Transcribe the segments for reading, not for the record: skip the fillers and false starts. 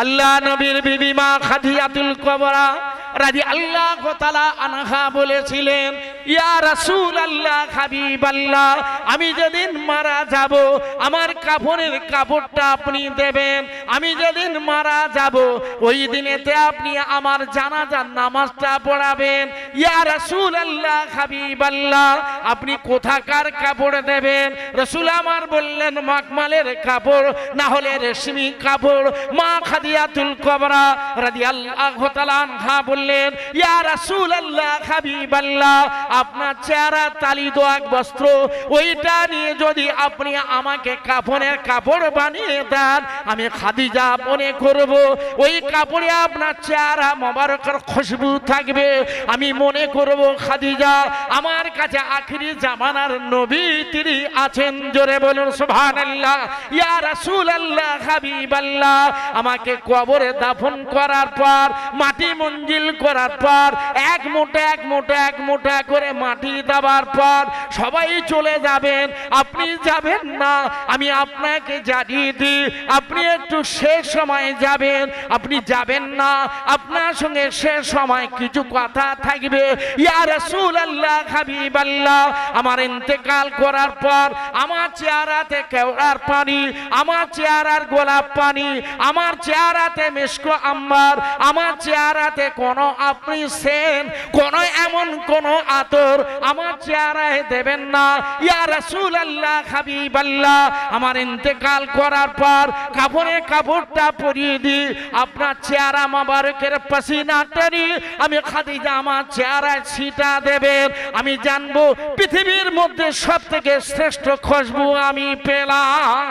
আল্লাহ নবীর বিবি মা খাদিজাতুল কুবরা রাদিয়াল্লাহু তাআলা আনহা বলেছিলেন, ইয়া রাসূলুল্লাহ হাবিবাল্লাহ, আমি যেদিন মারা যাব আমার কাফনের কাপড়টা আপনি দেবেন, আমি যেদিন মারা যাব ওই দিনেতে আপনি আমার জানাজার নামাজটা পড়াবেন। ইয়া রাসূলুল্লাহ হাবিবাল্লাহ, আপনি কোথাকার কাপড় দেবেন? রাসূল আমার বললেন, মাকমালের কাপড়, না হলে রেশমি কাপড়। মা খাদিজাতুল কুবরা রাদিয়াল্লাহু তাআলা আনহা বললেন, ইয়া রাসূলুল্লাহ হাবিবাল্লাহ, আপনার চেহারা তালি দোয়াক বস্ত্র, ওইটা নিয়ে যদি আপনি আমাকে কাফনের কাপড় বানিয়ে দেন, আমি খাদিজা মনে করব ওই কাপড়ে আপনার চেহারা মোবারকের খুশবু থাকবে। আমি মনে করব খাদিজা আমার কাছে আখিরি জামানার নবী তিনি আছেন। জোরে বলুন সুবহানাল্লাহ। ইয়া রাসূলুল্লাহ হাবিবাল্লাহ, আমাকে কবরে দাফন করার পর, মাটি মঞ্জিল করার পর, এক মোটা করে মাটি দেওয়ার পর সবাই চলে যাবেন, আপনি যাবেন না। আমি আপনাকে জানিয়ে দিই, আপনি একটু শেষ সময় যাবেন, আপনি যাবেন না, আপনার সঙ্গে শেষ সময় কিছু কথা থাকবে। ইয়া রাসূলুল্লাহ হাবিবাল্লাহ, আমার ইন্তেকাল করার পর আমার চেহারাতে কেওড়ার পানি, আমার চেহারার গোলাপ পানি, আমার চেহারাতে মিশক আম্বার, আমার চেহারাতে কোনো আপনি সেন, কোনো এমন কোনো আতর আমার চেহারায় দেবেন না। ইয়া রাসূলুল্লাহ হাবিবাল্লাহ, আমার ইন্তেকাল করার পর কাফনের কাপড়টা পরিয়ে দিই, আপনার চেহারা মোবারকের পাসিনা টানি আমি খাদিজা আমার চেহারায় ছিটা দেবেন, আমি জানবো পৃথিবীর মধ্যে সবথেকে শ্রেষ্ঠ খুশবু আমি পেলাম।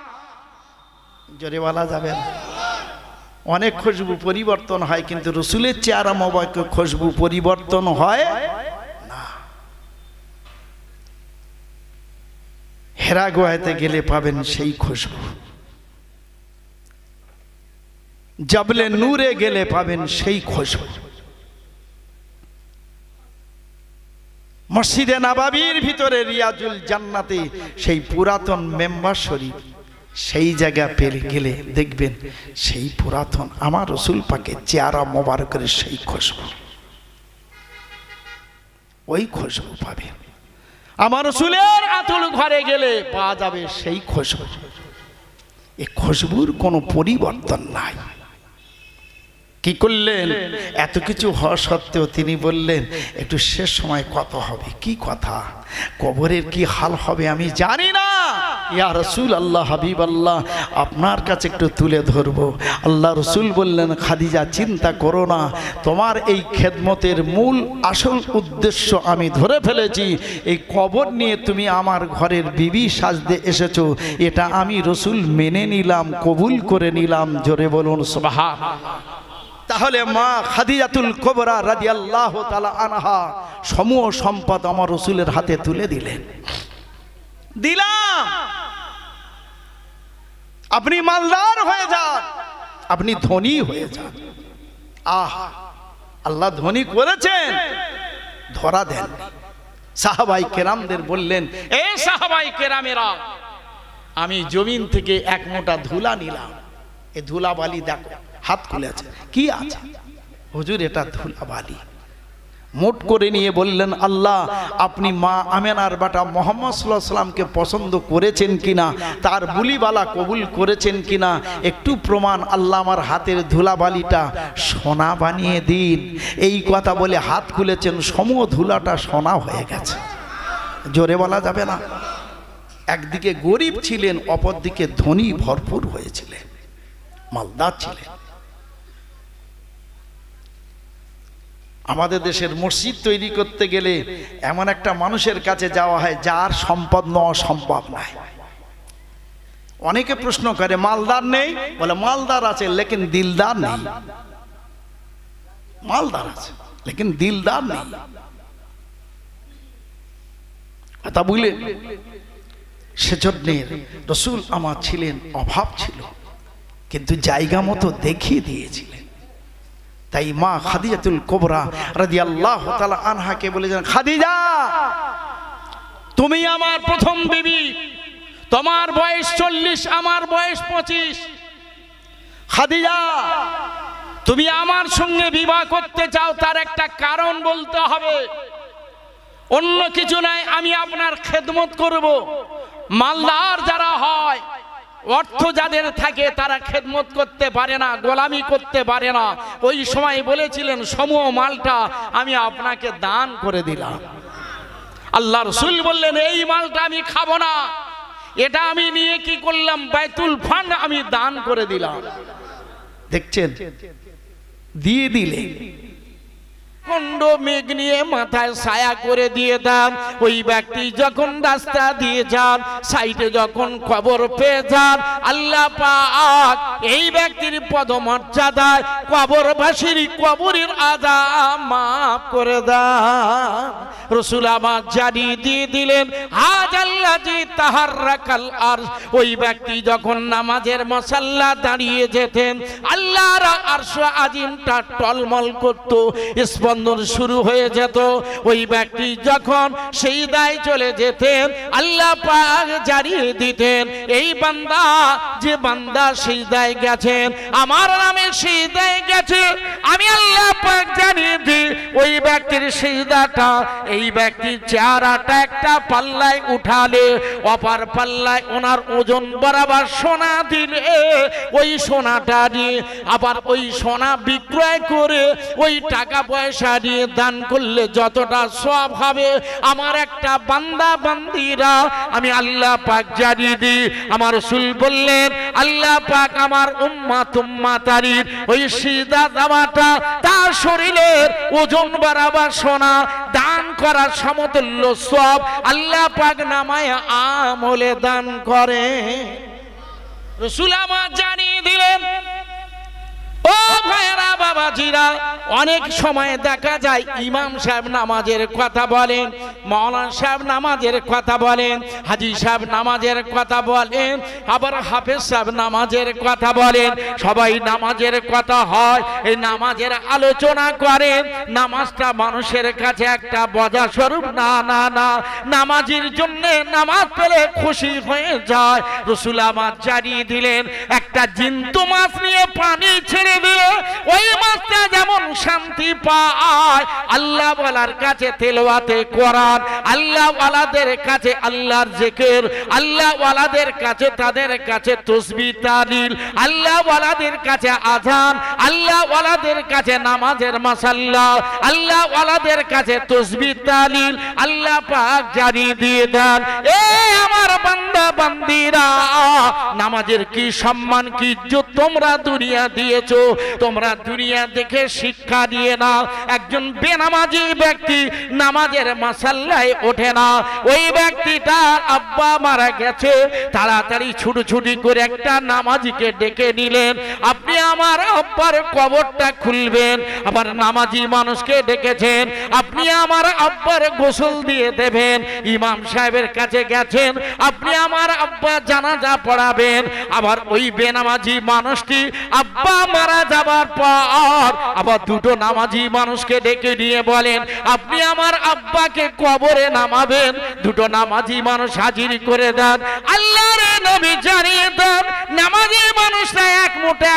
জোরে বলা যাবে না? অনেক খুশবু পরিবর্তন হয়, কিন্তু রসুলের চেহারা মোবারকের খুশবু পরিবর্তন হয় না। হেরা গুহাতে গেলে পাবেন সেই খুশবু, জাবলে নূরে গেলে পাবেন সেই খুশবু, মসজিদে নববীর ভিতরে রিয়াজুল জান্নাতে সেই পুরাতন মেম্বার শরীফ, সেই জায়গা পেলে গেলে দেখবেন সেই পুরাতন আমার রসুল পাকের চেহারা মোবারকের সেই খুশবু, ওই খুশবু পাবেন। আমার রসুলের আতুল ঘরে গেলে পাওয়া যাবে সেই খুশবু। এই খুশবুর কোনো পরিবর্তন নাই। কি করলেন? এত কিছু হওয়া সত্ত্বেও তিনি বললেন, একটু শেষ সময় কত হবে, কি কথা, কবরের কি হাল হবে আমি জানি না। ইয়া রাসূল আল্লাহ হাবিব আল্লাহ, আপনার কাছে একটু তুলে ধরবো। আল্লাহ রসুল বললেন, খাদিজা চিন্তা করো না, তোমার এই খেদমতের মূল আসল উদ্দেশ্য আমি ধরে ফেলেছি। এই কবর নিয়ে তুমি আমার ঘরের বিবি সাজতে এসেছো, এটা আমি রসুল মেনে নিলাম, কবুল করে নিলাম। জোরে বলুন সুবহানাল্লাহ। তাহলে মা খাদিজাতুল কুবরা রাদিয়াল্লাহু তাআলা আনহা সমূহ সম্পদ আমার রসুলের হাতে তুলে দিলেন। দিলাম, আপনি মালদার হয়ে যান, আপনি ধনী হয়ে যান। আহা, আল্লাহ ধনী করেছেন, ধরা দেন। সাহাবাই কেরামদের বললেন, এ সাহাবাই কেরামেরা, আমি জমিন থেকে এক মোটা ধুলা নিলাম, এ ধুলা বালি দেখো, হাত খুলেছে, কি আছে? হুজুর এটা ধুলা বালি। মোট করে নিয়ে বললেন, আল্লাহ আপনি মা আমেনার বেটা মুহাম্মদ সাল্লাল্লাহু আলাইহি সাল্লামকে পছন্দ করেছেন কিনা, তার বুলিবালা কবুল করেছেন কিনা, একটু প্রমাণ। আল্লাহ আমার হাতের ধুলাবালিটা সোনা বানিয়ে দিন। এই কথা বলে হাত খুলেছেন, সমূহ ধুলাটা সোনা হয়ে গেছে। জোরে বলা যাবে না? একদিকে গরিব ছিলেন, অপরদিকে ধনী ভরপুর হয়েছিলেন, মালদার ছিলেন। আমাদের দেশের মসজিদ তৈরি করতে গেলে এমন একটা মানুষের কাছে যাওয়া হয় যার সম্পদ নেওয়া সম্ভব নয়। অনেকে প্রশ্ন করে, মালদার নেই? বলে মালদার আছে লেকিন দিলদার নেই। মালদার আছে লেকিন দিলদার নেই। কথা বুঝলেন? সেজন্য রসুল আমার ছিলেন, অভাব ছিল কিন্তু জায়গা মতো দেখিয়ে দিয়েছিলেন। তাই মা খাদিজাতুল কুবরা রাদিয়াল্লাহু তাআলা আনহাকে বলেছেন, খাদিজা তুমি আমার প্রথম বিবি, তোমার বয়স 40, আমার বয়স 25। খাদিজা, তুমি আমার সঙ্গে বিবাহ করতে চাও, তার একটা কারণ বলতে হবে, অন্য কিছু নাই। আমি আপনার খেদমত করব। মালদার যারা হয়, অর্থ যাদের থাকে, তারা খেদমত করতে পারে না, গোলামি করতে পারে না। ওই সময় বলেছিলেন সমূহ মালটা আমি আপনাকে দান করে দিলাম। আল্লাহ রাসূল বললেন এই মালটা আমি খাবো না, এটা আমি নিয়ে কি করলাম, বাইতুল ফান্ড আমি দান করে দিলাম। দেখছেন, দিয়ে দিলে খন্ড মেঘ নিয়ে মাথায় ছায়া করে দিয়ে দাম। ওই ব্যক্তি যখন রাস্তা দিয়ে যান, সাইডে যখন কবর পেয়ে যান, আল্লাহ পাক এই ব্যক্তির পদমর্যাদায় কবরবাসীর কবরের আযাব মাফ করে দেন। রাসূল আমার জানিয়ে দিয়ে দিলেন আজ আল্লাযী তাহাররাকাল আরশ। ওই ব্যক্তি যখন নামাজের মুসাল্লা দাঁড়িয়ে যেতেন, আল্লাহর আরশ আজিমটা টলমল করত, স্পন্দন শুরু হয়ে যেত। ওই ব্যক্তি যখন সিজদায় চলে যেতেন, আল্লাহ পাক জানিয়ে দিতেন এই বান্দা, যে বান্দা সিজদায় গেছেন, আমার নামে সিজদায় গেছে, আমি আল্লাহ পাক জানিয়ে দিই ওই ব্যক্তির সিজদাটা, এই ব্যক্তির চেহারাটা একটা পাল্লায় উঠালে, অপার পাল্লায় ওনার ওজন বরাবর সোনা দিলে, ওই সোনাটা দিয়ে আবার ওই সোনা বিক্রয় করে ওই টাকা পয়সা দিয়ে দান করলে যতটা সওয়াব হবে, আমার একটা বান্দা বান্দিরা আমি আল্লাহ পাক জানিয়ে দিই। আমার রাসূল বললেন আল্লাহ পাক আমার উম্মাতারির ওই সিজদা দেওয়াটা তার শরীরের ওজন বরাবর সোনা দান করার সমতুল্য সওয়াব আল্লাহ পাক নামায় আমলে দান করে। রাসূল আমার জানিয়ে দিলেন। ও ভাইরা বাবাজিরা, অনেক সময় দেখা যায় ইমাম সাহেব নামাজের কথা বলেন, মাওলানা সাহেব নামাজের কথা বলেন, হাজী সাহেব নামাজের কথা বলেন, আবার হাফেজ সাহেব নামাজের কথা বলেন, সবাই নামাজের কথা হয়, এই নামাজের আলোচনা করেন। নামাজটা মানুষের কাছে একটা বোঝা স্বরূপ না, না না, নামাজির জন্য নামাজ পেলে খুশি হয়ে যায়। রাসূল আমার জানিয়ে দিলেন একটা জিন্তু মাছ নিয়ে পানি ছেড়ে দিলে ওই মাছটা যেমন শান্তি পায়, আল্লাহ ওয়ালার কাছে তেলাওয়াতে কোরআন, আল্লাহ ওয়ালাদের কাছে আল্লাহর জিকির, আল্লাহ ওয়ালাদের কাছে তাদের কাছে তাসবিহ তাহলিল, আল্লাহ ওয়ালাদের কাছে আযান, আল্লাহ ওয়ালাদের কাছে নামাজের মাসাল্লা, আল্লাহ ওয়ালাদের কাছে তাসবিহ তাহলিল আল্লাহ পাক জানিয়ে দিয়ে দেন এ আমার বান্দা বান্দিরা, নামাজের কি সম্মান কি ইজ্জত তোমরা দুনিয়া দিয়েছো, তোমরা দুনিয়া দেখে শিক্ষা দিয়ে না। একজন বেনামাজি ব্যক্তি নামাজের মাসাল্লায় ওঠে না, ওই ব্যক্তিটার আব্বা মারা গেছে, তাড়াতাড়ি ছুটোছুটি করে একটা নামাজিকে ডেকে নিলেন, আপনি আমার আব্বার কবরটা খুলবেন। আবার নামাজি মানুষকে ডেকেছেন, আপনি আমার আব্বার গোসল দিয়ে দেবেন। ইমাম সাহেবের কাছে গেছেন, আপনি আমার আব্বা জানাজা পড়াবেন। আবার ওই বেনামাজি মানুষটি আব্বা মারা যাবার পর আবার দুটো নামাজি মানুষকে ডেকে নিয়ে বলেন, আপনি আমার আব্বাকে কবরে নামাবেন। দুটো নামাজি মানুষ হাজির করে দেন। আল্লাহর নবী জানিয়ে দেন নামাজি মানুষরা এক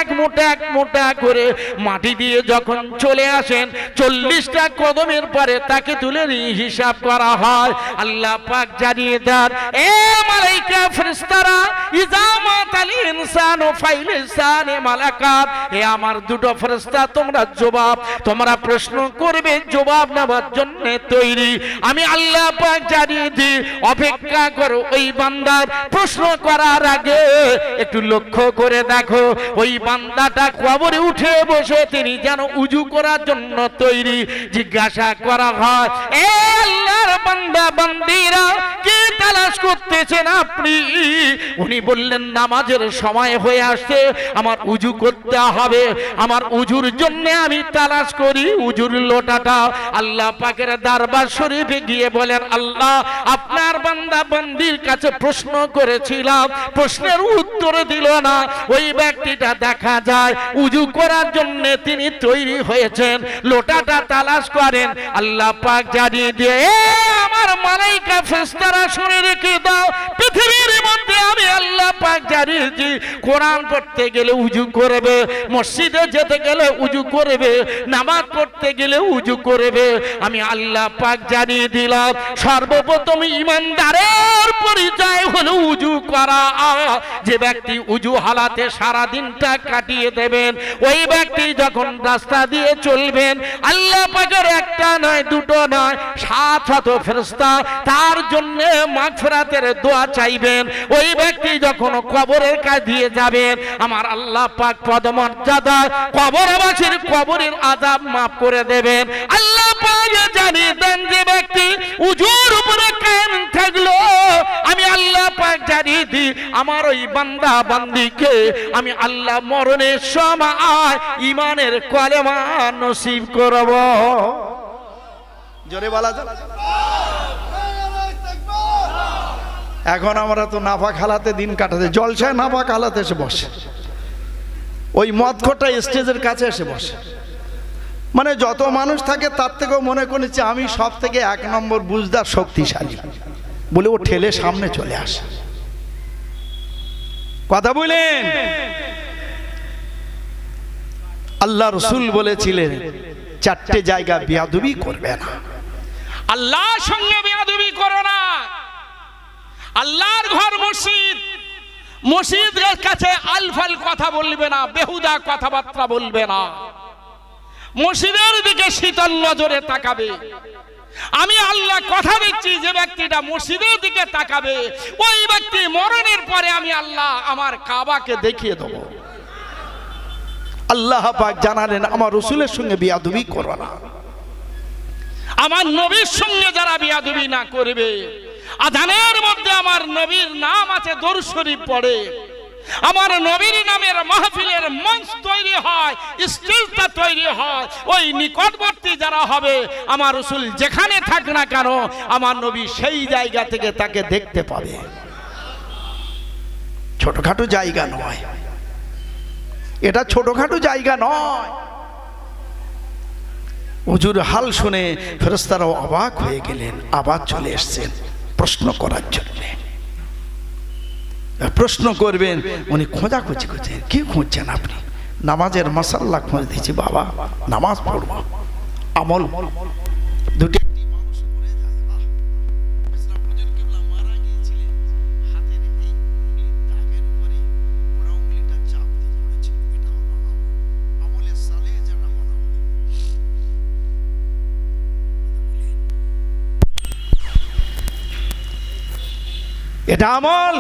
মোটা করে মাটি দিয়ে যখন চলে আসেন, 40টা কদমের পরে তাকে তুলে নিয়ে হিসাব করা হয়। আল্লাহ পাক জানিয়ে দেন এ মালাইকা ফেরেশতারা, ইজামাতাল ইনসানু ফাইলিসানে মালাকাত, এ আমার দুটো ফেরেশতা তোমরা জবাব, তোমরা প্রশ্ন করবে, জবাব নেওয়ার জন্য তৈরি। আমি আল্লাহ পাক জানিয়ে দিই অপেক্ষা করো। ওই বান্দার প্রশ্ন করার আগে একটু লক্ষ্য করে দেখো, ওই বান্দাটা কবরে উঠে বসে তিনি যেন উজু করার জন্য তৈরি। জিজ্ঞাসা করা হয় এ আল্লাহর বান্দা বান্দিরা, কি তালাশ করতেছেন আপনি? উনি বললেন নামাজের সময় হয়ে আসছে, আমার উজু করতে হবে, আমার উজুর জন্য আমি তালাশ করি উজুর লোটাটা। আল্লাহ পাকের দরবার শরীফে গিয়ে বলেন, আল্লাহ আপনার বান্দা বান্দির কাছে প্রশ্ন করেছিলাম, প্রশ্নের উত্তর দিল না। ওই ব্যক্তিটা দেখা যায় উজু করার জন্য তিনি তৈরি হয়েছেন, লোটাটা তালাশ করেন। আল্লাহ পাক জানিয়ে দিয়ে, আমার মালাইকা ফেরেশতারা শুনে রেখে দাও, পৃথিবীর মধ্যে আমি আল্লাহ পাক জানিয়েছি কোরআন পড়তে গেলে উজু করবে, মসজিদে যেতে গেলে উজু করবে, নামাজ পড়তে গেলে উজু করবে। আমি আল্লাহ পাক জানিয়ে দিলাম সর্বপ্রথম ইমানদারের পরিচয় হলো উজু করা। যে ব্যক্তি উজু হালাতে সারা দিনটা কাটিয়ে দেবেন, ওই ব্যক্তি যখন রাস্তা দিয়ে চলবেন, আল্লাহ পাকের একটা নয় দুটো নয় 700 ফেরেশতা তার জন্য মাগফিরাতের দোয়া চাইবেন। ওই ব্যক্তি যখন কবরের কাছে দিয়ে যাবেন, আমার আল্লাহ পাক পদমর্যাদা কবরবাসীর কবরের আযাব মাফ করে দেবেন। আল্লাহ পাক জানিয়ে দেন যে ব্যক্তি উজুর উপরে কায়েম থাকলো, আমি আল্লাহ পাক জানিয়ে দিই আমার ওই বান্দা বান্দিকে আমি আল্লাহ মরণের সময় ঈমানের কলেমা নসিব করব। জোরে বলা যায়। এখন আমরা তো নাফা খালাতে দিন কাটাতে, জলসায় নাফা খালাতে এসে বসে, ওই মদখোরটা স্টেজের কাছে এসে বসে। মানে যত মানুষ থাকে তার থেকেও মনে করেছে আমি সব থেকে 1 নম্বর বুঝদার শক্তিশালী বলে ও ঠেলে সামনে চলে আসে। কথা বলেন। আল্লাহ রসুল বলেছিলেন 4টে জায়গা বেয়াদবি করবে না। আল্লাহর সঙ্গে বেয়াদবি করো না। আল্লাহর ঘর মসজিদ, মসজিদের কাছে আলফাল কথা বলবে না, বেহুদা কথাবার্তা বলবে না। মসজিদের দিকে শীতল নজরে তাকাবে। আমি আল্লাহ কথা দিচ্ছি, যে ব্যক্তিটা মসজিদের দিকে তাকাবে ওই ব্যক্তি মরণের পরে আমি আল্লাহ আমার কাবাকে দেখিয়ে দেব। আল্লাহ পাক জানালেন আমার রাসূলের সঙ্গে বেয়াদবি করো না। আমার নবীর সঙ্গে যারা বেয়াদবি না করবে, আযানের মধ্যে আমার নবীর নাম আছে, দরুদ শরীফ পড়ে, আমার নবীর নামের মাহফিলের মঞ্চ তৈরি হয়, স্টেজটা তৈরি হয়, ওই নিকটবর্তী যারা হবে আমার রাসূল যেখানে থাক না কেন আমার নবী সেই জায়গা থেকে তাকে দেখতে পাবে। ছোটখাটো জায়গা নয় এটা, ছোটখাটো জায়গা নয়। হুজুর হাল শুনে ফেরেশতারাও অবাক হয়ে গেলেন, আবার চলে এসেছেন প্রশ্ন করার জন্য। প্রশ্ন করবেন, উনি খোঁজাখুঁজি করছেন। কি খুঁজছেন আপনি? নামাজের মাসাল্লা খোঁজ দিচ্ছি বাবা, নামাজ পড়ব, আমল দুটি। এটা আমল।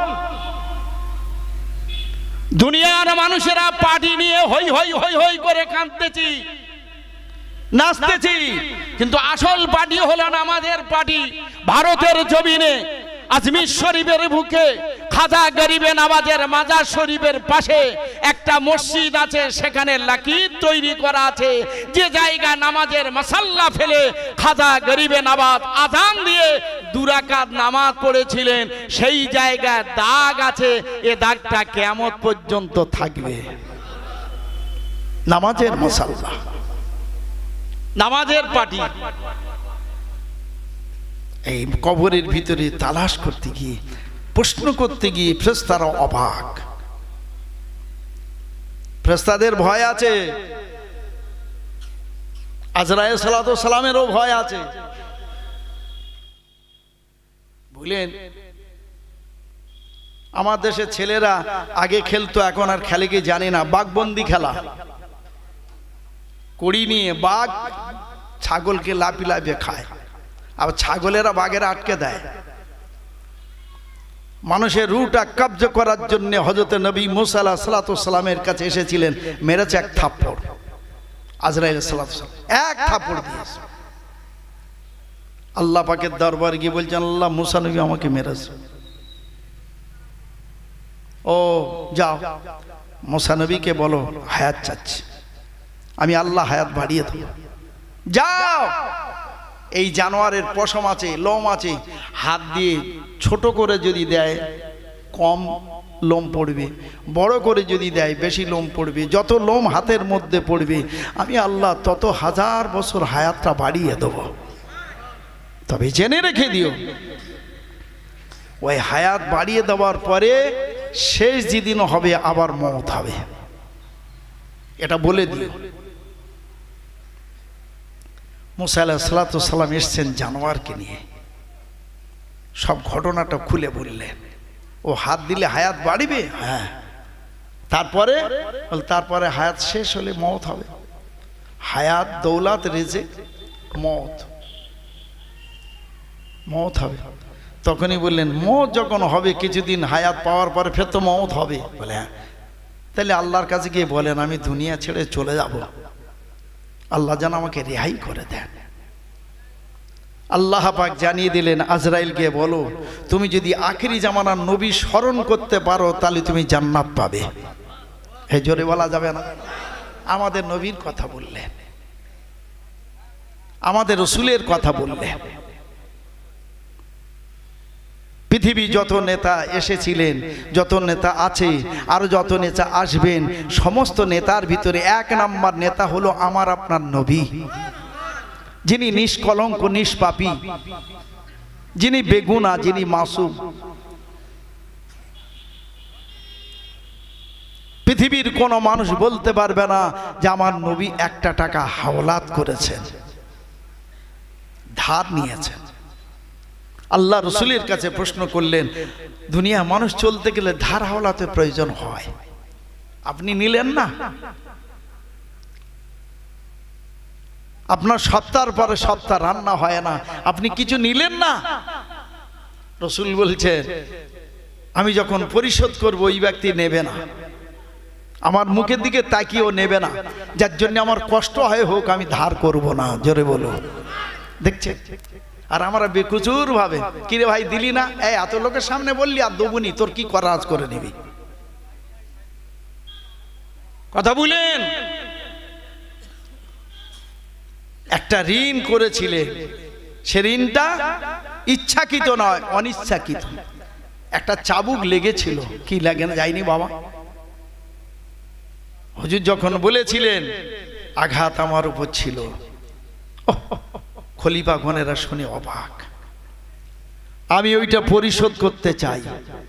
দুনিয়ার মানুষেরা পার্টি নিয়ে হই হই হই হই করে কাঁদতেছি, নাচতেছি, কিন্তু আসল পার্টি হলো নামাজের পার্টি। ভারতের জমিনে আজমির শরীফের বুকে খাজা গরিবে নওয়াজের মাজার শরীফের পাশে একটা মসজিদ আছে, সেখানে লাকির তৈরি করা আছে। যে জায়গা নামাজের মাসাল্লা ফেলে খাজা গরিবে নওয়াজ আযান দিয়ে 2 রাকাত নামাজ পড়েছিলেন, সেই জায়গায় দাগ আছে। এ দাগটা কিয়ামত পর্যন্ত থাকবে। নামাজের মাসাল্লা, নামাজের পার্টি। এই কবরের ভিতরে তালাশ করতে গিয়ে, প্রশ্ন করতে গিয়ে ফেরেশতারা অবাক। ফেরেশতাদের ভয় আছে, আজরাইল সালাতু সালামেরও ভয় আছে। বুঝলেন, আমার দেশের ছেলেরা আগে খেলতো, এখন আর খেলে কি জানি না, বাঘবন্দি খেলা। কড়ি নিয়ে বাঘ ছাগলকে লাফিয়ে লাফিয়ে খায়, আর ছাগলেরা বাঘের আটকে দেয়। মানুষের রুটা কব্জ করার জন্য হযরত নবী মুসা আলাইহিস সালাতু সালামের কাছে এসেছিলেন, মেরেছে এক থাপ্পড়। আজরাইল সালাতু সালাম এক থাপ্পড় দিয়েছে। আল্লাহ পাকের দরবারে গিয়ে বলছেন, আল্লাহ মুসা নবী আমাকে মেরেছে। ও যাও মুসা নবীকে বলো হায়াত চাচ্ছে। আমি আল্লাহ হায়াত বাড়িয়ে দেব। যাও, এই জানোয়ারের পশম আছে, লোম আছে, হাত দিয়ে ছোট করে যদি দেয় কম লোম পড়বে, বড় করে যদি দেয় বেশি লোম পড়বে। যত লোম হাতের মধ্যে পড়বে আমি আল্লাহ তত হাজার বছর হায়াতটা বাড়িয়ে দেব। তবে জেনে রেখে দিও, ওই হায়াত বাড়িয়ে দেওয়ার পরে শেষ যেদিন হবে আবার মওত হবে, এটা বলে দিও। মুসা আলাইহিস সালাম এসছেন জানোয়ারকে নিয়ে, সব ঘটনাটা খুলে বললেন। ও হাত দিলে হায়াত বাড়িবে? হ্যাঁ। তারপরে হায়াত শেষ হলে মওত হবে। হায়াত, দৌলত, রিজিক, মওত হবে। তখনই বললেন মওত যখন হবে কিছুদিন হায়াত পাওয়ার পরে ফের তো মওত হবে। বলে হ্যাঁ। তাহলে আল্লাহর কাছে গিয়ে বলেন আমি দুনিয়া ছেড়ে চলে যাব, আল্লাহ যেন আমাকে রেহাই করে দেন। আল্লাহ পাক জানিয়ে দিলেন আজরাইলকে বলো তুমি যদি আখিরি জামানার নবী স্মরণ করতে পারো তাহলে তুমি জান্নাত পাবে। হে জোরে বলা যাবে না? আমাদের নবীর কথা বললেন, আমাদের রসুলের কথা বললেন। পৃথিবী যত নেতা এসেছিলেন, যত নেতা আছে, আরো যত নেতা আসবেন, সমস্ত নেতার ভিতরে এক নাম্বার নেতা হলো আমার আপনার নবী, যিনি নিষ্কলঙ্ক নিষ্পাপী, যিনি বেগুনা, যিনি মাসুম। পৃথিবীর কোন মানুষ বলতে পারবে না যে আমার নবী একটা টাকা হাওলাত করেছেন, ধার নিয়েছেন। আল্লাহ রসুলের কাছে প্রশ্ন করলেন দুনিয়া মানুষ চলতে গেলে ধার হাওলাতের প্রয়োজন হয়, আপনি নিলেন না? আপনার সপ্তাহের পরে সপ্তাহ রান্না হয় না, আপনি কিছু নিলেন না? রসুল বলছেন আমি যখন পরিশোধ করব ওই ব্যক্তি নেবে না, আমার মুখের দিকে তাকিয়েও নেবে না, যার জন্য আমার কষ্ট হয় হোক আমি ধার করব না। জোরে বলো, দেখছে? আর আমরা বেকুচুর ভাবে কিরে ভাই দিলি না, এই এত লোকের সামনে বললি আর দেবুনি, তোর কি করা আজ করে নিবি। কথা বলেন। একটা ঋণ করেছিলেন, সে ঋণটা ইচ্ছাকৃত নয় অনিচ্ছাকৃত, একটা চাবুক লেগেছিল। কি লাগে না যায়নি বাবা? হুজুর যখন বলেছিলেন আঘাত আমার উপর ছিল, খলিফা গণেরা শুনে অবাক। আমি ওইটা পরিশোধ করতে চাই।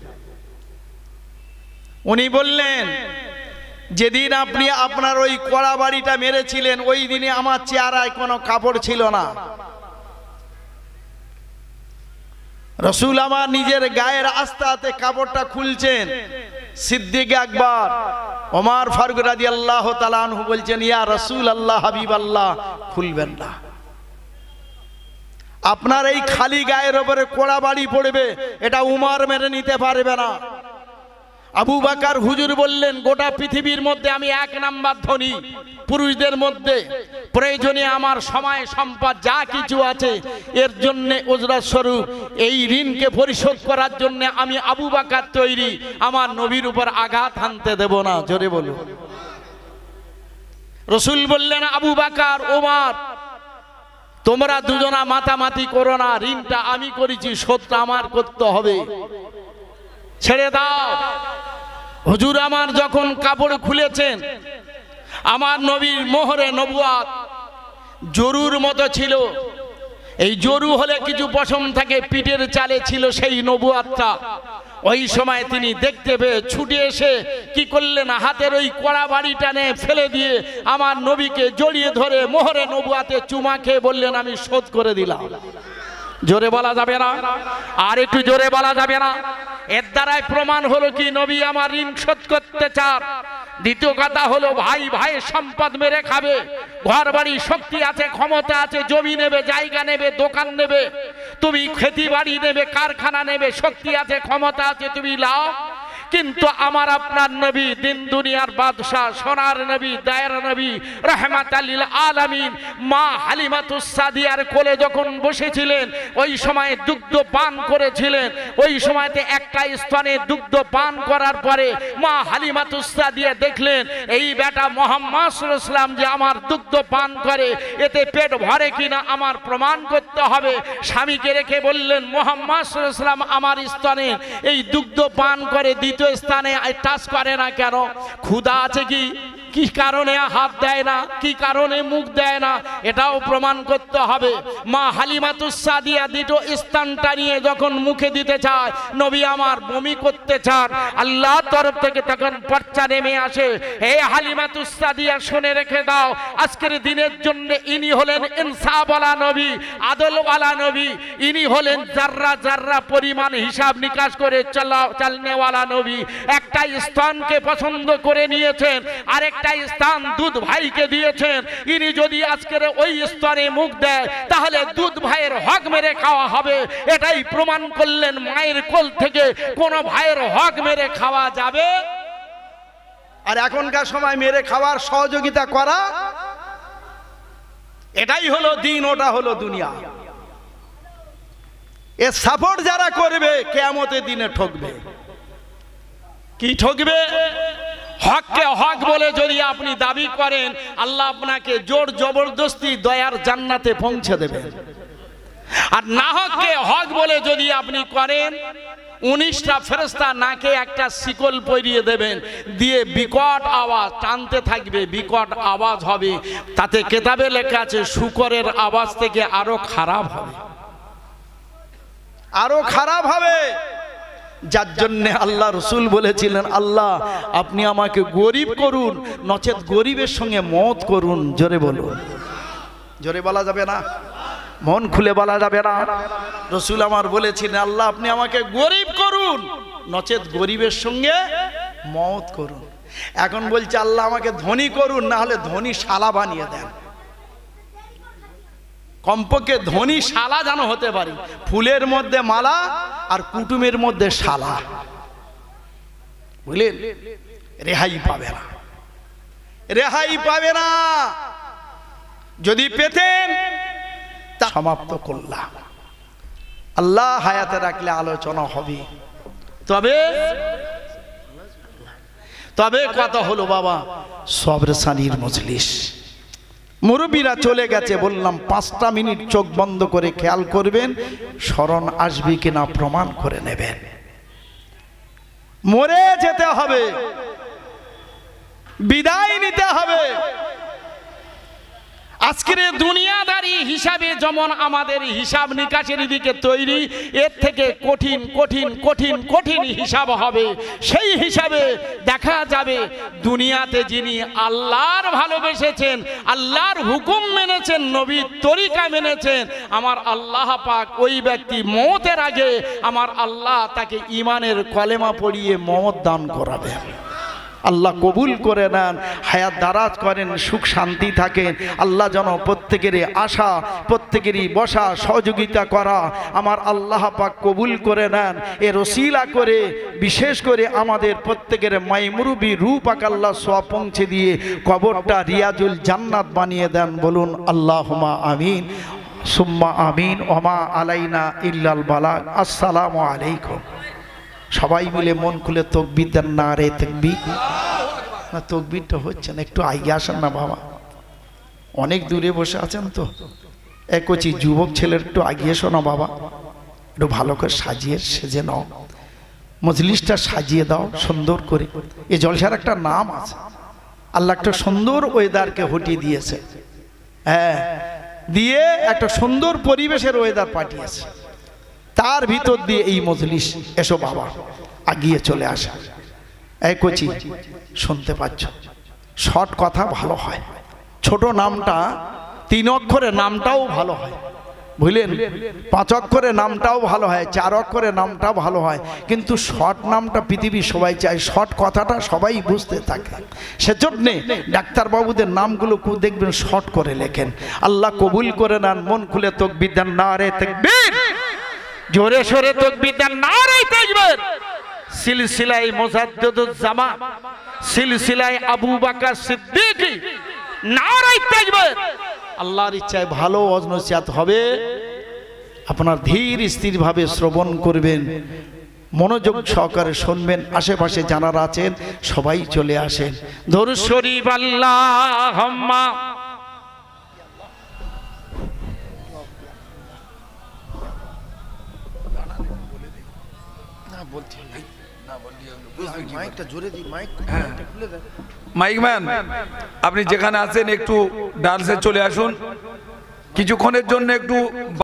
উনি বললেন যেদিন আপনি আপনার ওই কড়া বাড়িটা মেরেছিলেন ওই দিনে আমার চেহারায় কোনো কাপড় ছিল না। রসুল আমার নিজের গায়ের আস্তে আস্তে কাপড়টা খুলছেন। সিদ্দিক আকবর, ওমর ফারুক রাদিয়াল্লাহু তাআলা আনহু বলছেন ইয়া রাসূল আল্লাহ, হাবিব আল্লাহ, খুলবেন না। আপনার এই খালি গায়ের উপরে কোড়া বাড়ি পড়বে, এটা উমর মেনে নিতে পারবে না। আবু বকর হুজুর বললেন গোটা পৃথিবীর মধ্যে আমি এক নাম্বার ধনী, পুরুষদের মধ্যে প্রয়োজনে আমার সময় সম্পদ যা কিছু আছে এর জন্য উজরাত স্বরূপ এই ঋণকে পরিশোধ করার জন্য আমি আবু বকর তৈরি, আমার নবীর উপর আঘাত হানতে দেব না। জোরে বলো। রসুল বললেন আবু বকর, ওমর, তোমরা দুজনা মাতামাতি করো না, ঋণটা আমি করেছি, শোধটা আমার করতে হবে, ছেড়ে দাও। হুজুর আমার যখন কাপড় খুলেছেন, আমার নবীর মোহরে নবুয়াত জরুর মতো ছিল। এই জরু হলে কিছু পশম থাকে, পিঠের চালে ছিল সেই নবুয়াতটা। ওই সময় তিনি দেখতে পেয়ে ছুটে এসে কি করলেন, হাতের ওই কড়া বাড়িটা নিয়ে ফেলে দিয়ে আমার নবীকে জড়িয়ে ধরে মোহরে নবুয়াতে চুমা খেয়ে বললেন আমি শোধ করে দিলাম। জোরে বলা যাবে না? আর একটু জোরে বলা যাবে না? এর দ্বারাই প্রমাণ হলো কি নবী আমার ঋণ শোধ করতে চান। দ্বিতীয় কথা হলো ভাই ভাইয়ের সম্পদ মেরে খাবে, ঘর বাড়ি শক্তি আছে, ক্ষমতা আছে, জমি নেবে, জায়গা নেবে, দোকান নেবে, তুমি খেতি বাড়ি নেবে, কারখানা নেবে, শক্তি আছে, ক্ষমতা আছে, তুমি লাও, কিন্তু আমার আপনার নবী দিন দুনিয়ার বাদশাহ সোনার নবী দায়ের নবী রাহমাতাল লিল আলামিন মা হালিমাতুস সাদিয়ার কোলে যখন বসেছিলেন ওই সময় দুগ্ধ পান করেছিলেন। ওই সময়তে একটা স্তনে দুগ্ধ পান করার পরে মা হালিমাতুস সাদিয়া দেখলেন এই বেটা মুহাম্মদ সাল্লাল্লাহু আলাইহি ওয়াসাল্লাম যে আমার দুগ্ধ পান করে এতে পেট ভরে কিনা আমার প্রমাণ করতে হবে। স্বামীকে রেখে বললেন মুহাম্মদ সাল্লাল্লাহু আলাইহি ওয়াসাল্লাম আমার স্তনে এই দুগ্ধ পান করে দ্বিতীয় স্থানে টাচ করে না কেন? ক্ষুধা আছে কি? কি কারণে হাত দেয় না? কি কারণে মুখ দেয় না? এটাও প্রমাণ করতে হবে। মা হালিমাতুস সাদিয়া দ্বিতীয় স্থানটা নিয়ে যখন মুখে দিতে চায় নবী আমার বমি করতে চান, আল্লাহর তরফ থেকে তখন পর্চা নেমে আসে। হে হালিমাতুস সাদিয়া শুনে রেখে দাও, আজকের দিনের জন্য ইনি হলেন ইনসাফওয়ালা নবী, আদলওয়ালা নবী। ইনি হলেন জাররা জাররা পরিমাণ হিসাব নিকাশ করে চলনেওয়ালা নবী। একটা স্থানকে পছন্দ করে নিয়েছেন, আরেকটা স্থান দুধ ভাইকে দিয়েছেন। ইনি যদি আজকের ওই স্তরে মুখ দেয় তাহলে দুধ ভাইয়ের হক মেরে খাওয়া হবে। এটাই প্রমাণ করলেন মায়ের কোল থেকে কোন ভাইয়ের হক মেরে খাওয়া যাবে। আর এখনকার সময় মেরে খাওয়ার সহযোগিতা করা, এটাই হলো দিন, ওটা হলো দুনিয়া। এ সাপোর্ট যারা করবে কিয়ামতের দিনে ঠকবে। কি ঠকবে? হককে হক বলে যদি আপনি দাবি করেন আল্লাহ আপনাকে জোর জবরদস্তি দয়ার জান্নাতে পৌঁছে দেবেন। আর না হককে হক বলে যদি আপনি করেন 19টা ফেরেশতা নাকে একটা শিকল পরিয়ে দেবেন, দিয়ে বিকট আওয়াজ টানতে থাকবে, বিকট আওয়াজ হবে। তাতে কিতাবে লেখা আছে শুকরের আওয়াজ থেকে আরো খারাপ হবে, আরো খারাপ হবে। যার জন্য আল্লাহ রসুল বলেছিলেন আল্লাহ আপনি আমাকে গরিব করুন, নচেত গরিবের সঙ্গে মত করুন। জোরে বলুন। জোরে বলা যাবে না, মন খুলে বলা যাবে না। রসুল আমার বলেছিলেন আল্লাহ আপনি আমাকে গরিব করুন, নচেত গরিবের সঙ্গে মত করুন। এখন বলছে আল্লাহ আমাকে ধনী করুন, না হলে ধনী শালা বানিয়ে দেন। কমপক্ষে ধনী শালা যেন হতে পারি, ফুলের মধ্যে মালা আর কুটুমের মধ্যে শালা, বুঝলেন? রেহাই পাবে না, রেহাই পাবে না। যদি পেতেন তা সমাপ্ত করলাম। আল্লাহ হায়াতে রাখলে আলোচনা হবে। তবে কথা হলো বাবা সবর সানির মজলিস, মুরব্বীরা চলে গেছে, বললাম 5টা মিনিট চোখ বন্ধ করে খেয়াল করবেন, স্মরণ আসবে কিনা প্রমাণ করে নেবেন। মরে যেতে হবে, বিদায় নিতে হবে। আজকের দুনিয়াদারি হিসাবে যেমন আমাদের হিসাব নিকাশের দিকে তৈরি, এর থেকে কঠিন কঠিন কঠিন কঠিন হিসাব হবে। সেই হিসাবে দেখা যাবে দুনিয়াতে যিনি আল্লাহর ভালোবেসেছেন, আল্লাহর হুকুম মেনেছেন, নবীর তরিকা মেনেছেন, আমার আল্লাহ পাক ওই ব্যক্তি মওতের আগে আমার আল্লাহ তাকে ঈমানের কলেমা পড়িয়ে মওত দান করাবেন। আল্লাহ কবুল করে নেন, হায়াত দারাজ করেন, সুখ শান্তি থাকেন। আল্লাহ যেন প্রত্যেকেরই আশা, প্রত্যেকেরই বসা, সহযোগিতা করা আমার আল্লাহ পাক কবুল করে নেন। এর ওসিলা করে বিশেষ করে আমাদের প্রত্যেকের মাইমুরুবি রূপ পাক আল্লাহ সোয়া পৌঁছে দিয়ে কবরটা রিয়াজুল জান্নাত বানিয়ে দেন। বলুন আল্লাহুম্মা আমিন সুম্মা আমিন। ওমা আলাইনা ইল্লাল বালাগ। আসসালামু আলাইকুম। সবাই মিলে মন খুলে তকবীর দেন, নারে তাকবীর। না তকবীরটা হচ্ছে না, একটু আগে আসেন না বাবা, অনেক দূরে বসে আছেন তো। একচি যুবক ছেলের একটু আগে এসো না বাবা, একটু ভালো করে সাজিয়ে সেজে নাও, মজলিসটা সাজিয়ে দাও সুন্দর করে। এই জলসার একটা নাম আছে, আল্লাহ একটা সুন্দর ওয়েদারকে হটিয়ে দিয়েছে, হ্যাঁ, দিয়ে একটা সুন্দর পরিবেশের ওয়েদার পাঠিয়েছে, তার ভিতর দিয়ে এই মজলিস। এসো বাবা, আগিয়ে চলে আসা। এই কচি শুনতে পাচ্ছ, শর্ট কথা ভালো হয়, ছোট নামটা 3 অক্ষরের নামটাও ভালো হয়, বুঝলেন? 5 অক্ষরের নামটাও ভালো হয়, 4 অক্ষরের নামটাও ভালো হয়, কিন্তু শর্ট নামটা পৃথিবীর সবাই চায়, শর্ট কথাটা সবাই বুঝতে থাকে। সেজন্যে ডাক্তারবাবুদের নামগুলো দেখবেন শর্ট করে লেখেন। আল্লাহ কবুল করে নেন। মন খুলে তাকবীর দেন, নারে তাকবীর। জোরে সোরে তাকবীর দেন, নারে তাকবীর। সিলসিলায় মুজাদ্দিদুজ জামান, সিলসিলায় আবু বকর সিদ্দিক, নারায়ে তাকবীর। আল্লাহর ইচ্ছায় ভালো ওয়াজ নসিহত হবে, আপনার ধীর স্থির ভাবে শ্রবণ করবেন, মনোযোগ সহকারে শুনবেন। আশেপাশে যারা আছেন সবাই চলে আসেন। দরুদ শরীফ আল্লাহুম্মা মাইকম্যান, আপনি যেখানে আছেন একটু ডান্সে চলে আসুন, কিছুক্ষণের জন্য একটু